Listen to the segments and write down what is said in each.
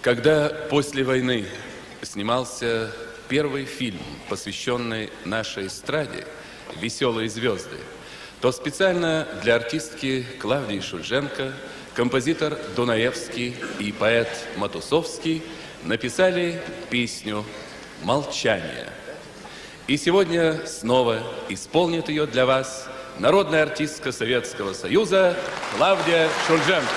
Когда после войны снимался первый фильм, посвященный нашей эстраде «Веселые звезды», то специально для артистки Клавдии Шульженко композитор Дунаевский и поэт Матусовский написали песню «Молчание». И сегодня снова исполнит ее для вас народная артистка Советского Союза Клавдия Шульженко.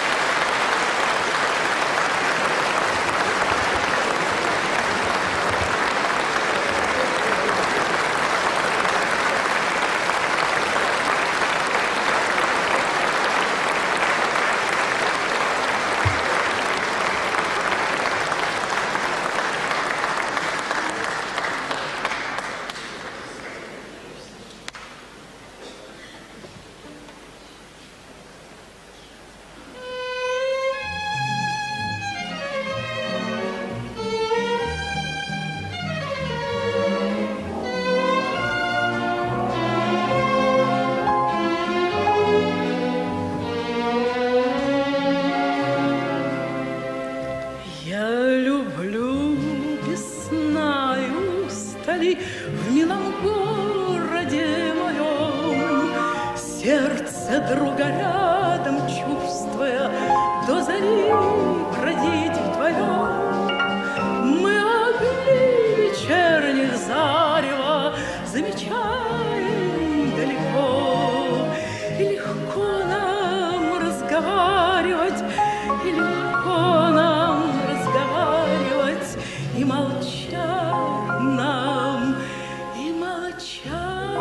В милом городе моем, сердце друга рядом чувствуя, до зари бродить вдвоем. Мы огни вечерних зарева замечаем далеко, и легко нам разговаривать, и легко нам разговаривать, и молчать нам, и молчать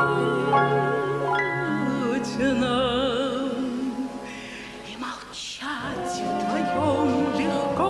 нам, и молчать вдвоем легко.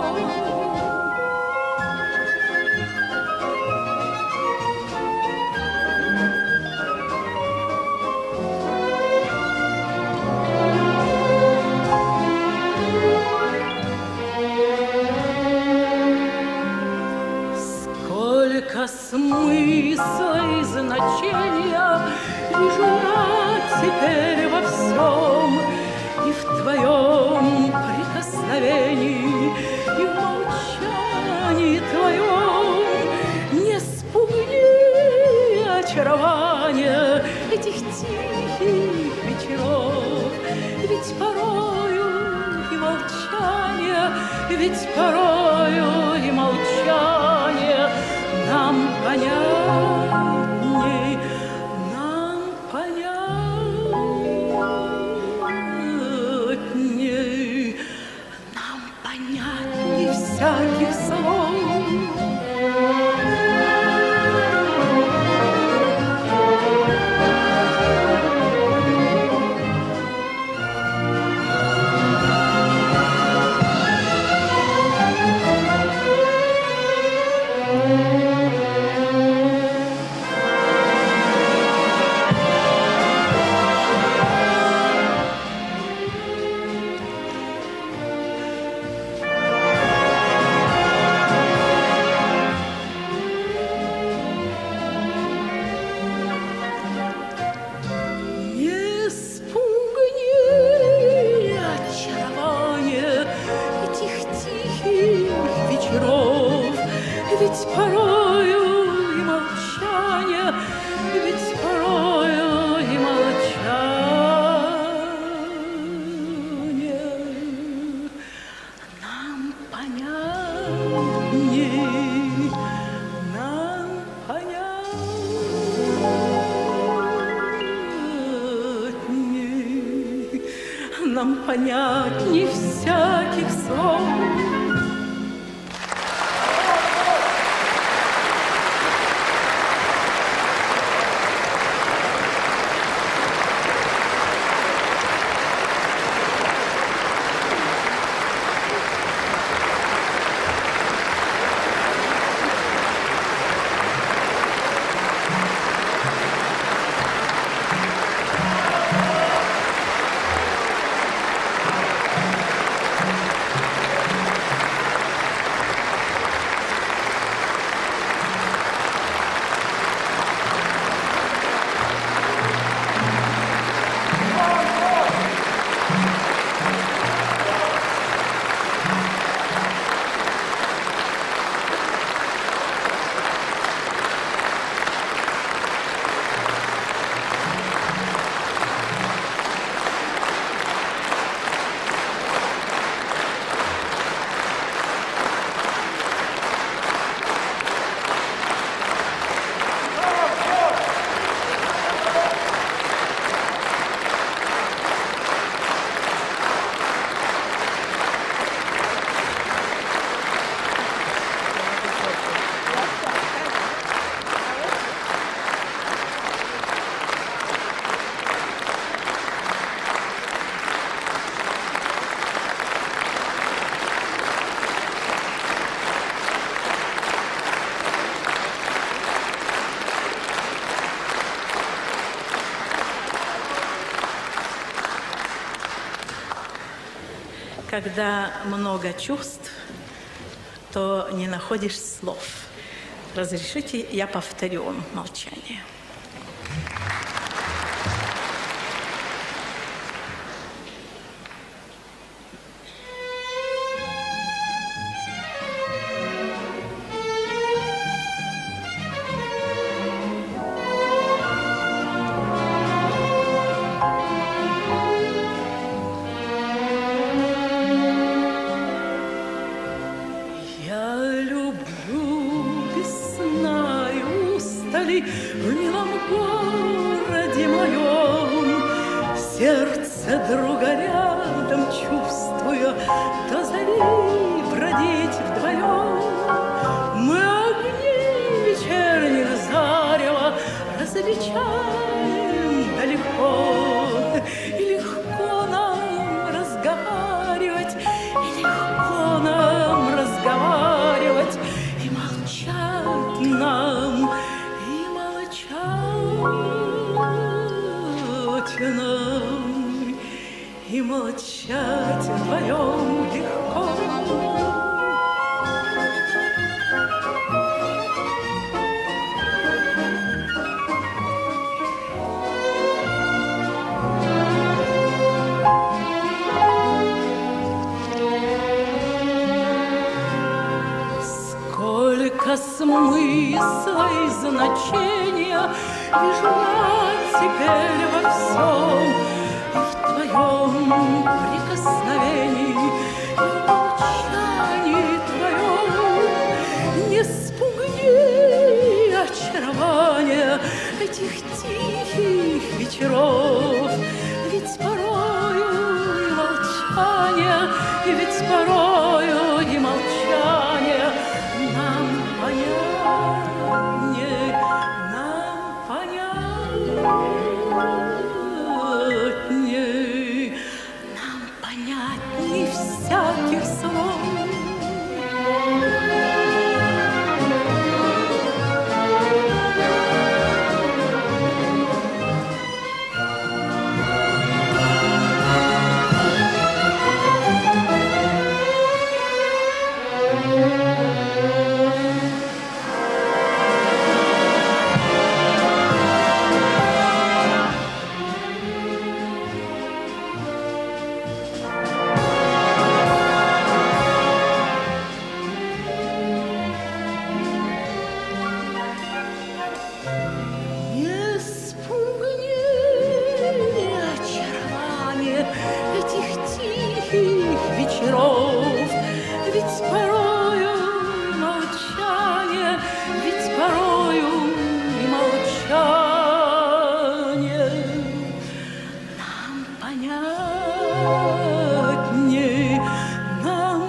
Сколько смысла и значения вижу я теперь во всем, и в твоем прикосновении, и в молчании твоем. Не спугни очарования этих тихих вечеров, ведь порою и молчание, ведь порою и молчание нам понятней, нам понятней, нам понятней всяких слов. Ведь порою и молчание, ведь порою и молчание нам понятней, нам понятней, нам понятней всяких слов. когда много чувств, то не находишь слов. Разрешите, я повторю вам молчание. В милом городе моем, сердце друга рядом чувствуя, до зари бродить вдвоем. Мы огни вечерних зарева различаем далеко, и легко нам разговаривать, и легко нам разговаривать, и молчать нам. Нам и молчать вдвоем легко. Сколько смысла и значения вижу я теперь во всем, и в твоем прикосновении, и в молчании твоем. Не спугни очарования этих тихих вечеров, ведь порою и молчание, и ведь порою и молчание нам понятнее, нам понятнее, нам понятней всяких слов. Вечеров, ведь порою молчание, ведь порою и молчание нам понятней, нам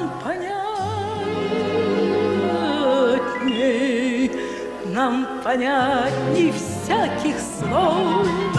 понятней, нам понятней всяких слов.